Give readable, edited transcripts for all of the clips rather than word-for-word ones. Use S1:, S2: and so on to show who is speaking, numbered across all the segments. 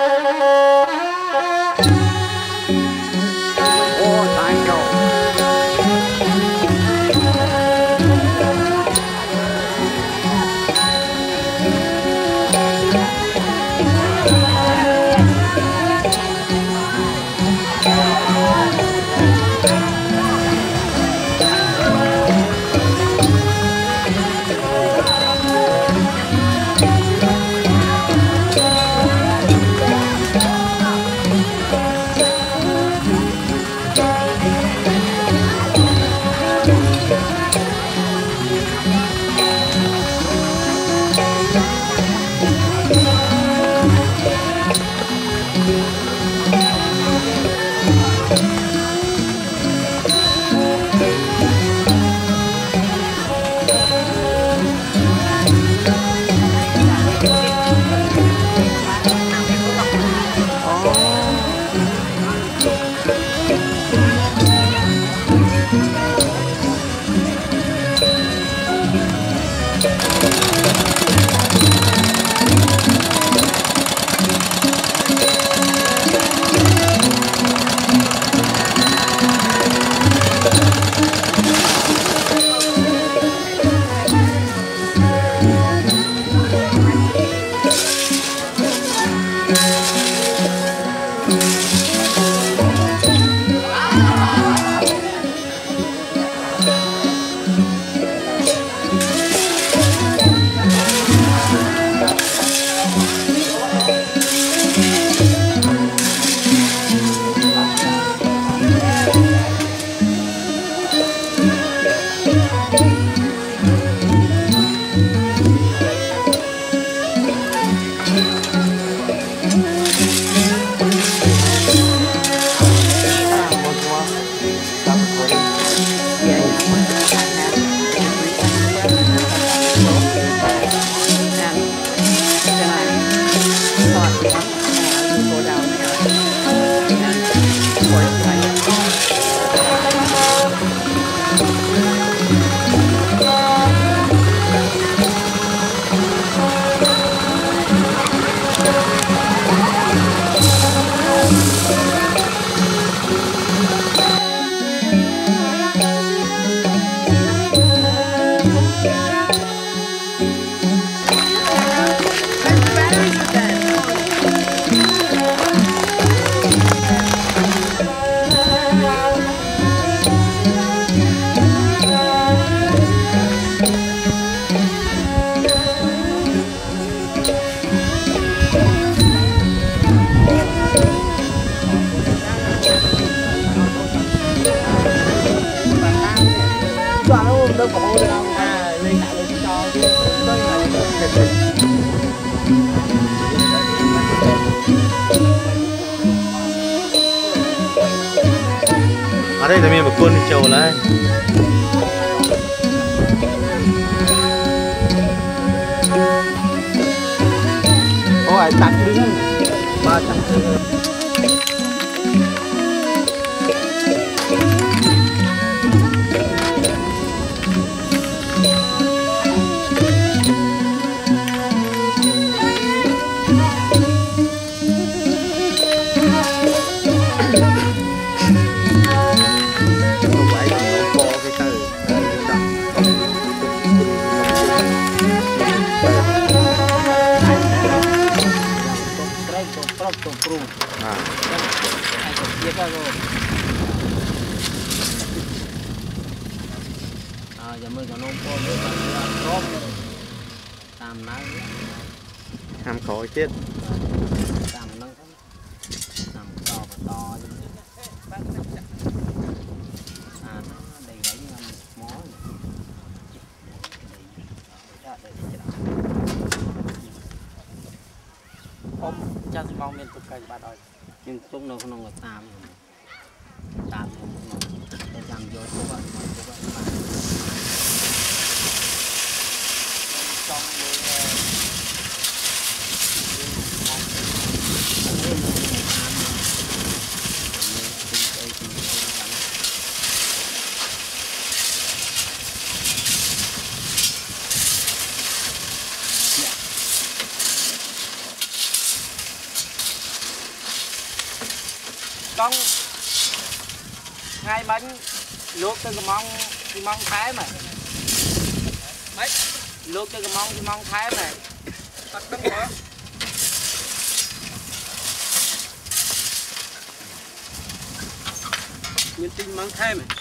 S1: Ở đây là miền một con trầu lại. Ôi, tặng đứng 300 đứng. Ham khó chết.
S2: Cha sẽ mong nên tục cái bà đòi nhưng lúc nào không ngồi tam để làm vô số bạn con ngay bánh luộc từ cái mong thái mà mấy luộc từ cái mong thái này tắt tắt quá nhân tinh mong thái mà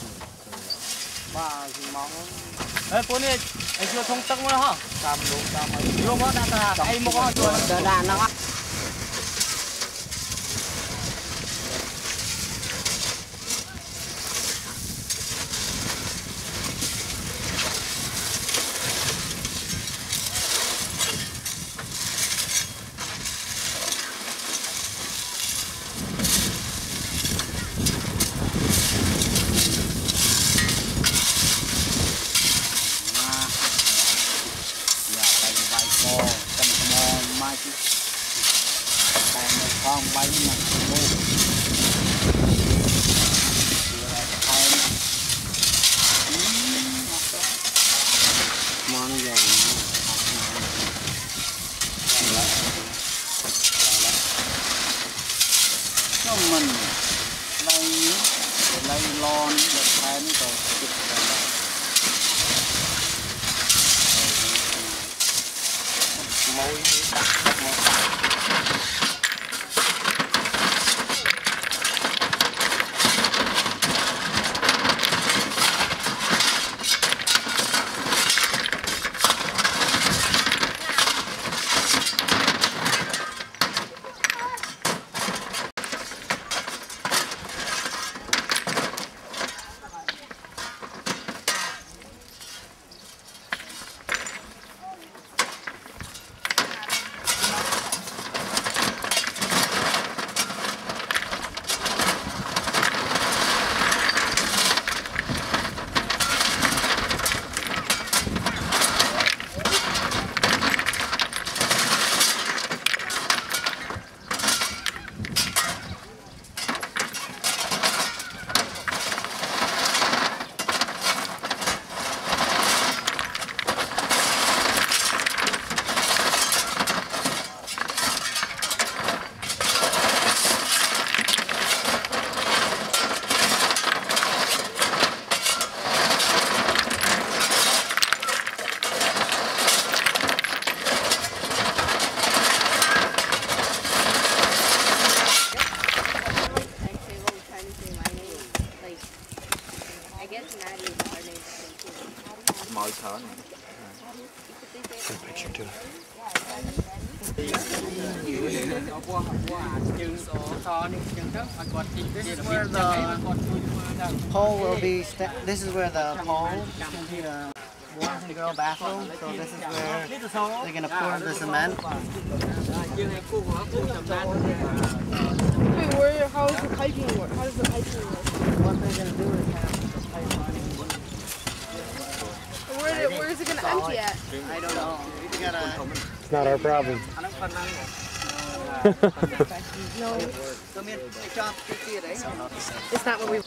S2: ba cái mong ê cô này anh chưa thông tắc nữa hả cam luôn đó đã ai mua có rồi đàn nó con bay mà mua món gì cho mình lấy lon để thái nó rồi chụp môi mọi thở này.
S3: Pole will be. This is where the pole, the boys and girl bathroom. So this is where they're gonna pour the cement.
S4: Wait, how does the piping work? How does the piping work?
S3: What they're gonna do is have the pipe running.
S4: Where is it gonna empty at?
S3: I don't know. We gotta.
S1: It's not our problem.
S4: No,
S3: Come in. Chop.
S4: it's not what we.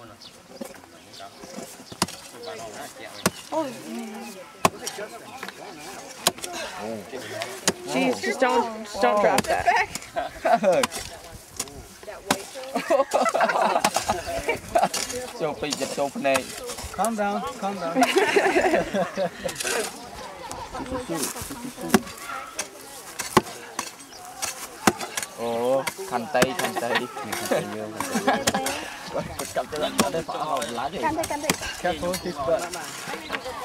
S4: Oh. Jeez, just don't drop that.
S3: Calm down. Calm down.
S2: Ồ, khăn tay đi. Cặp cho nó để phá hỏng lá đi.
S4: Can take.
S3: Careful, this butt.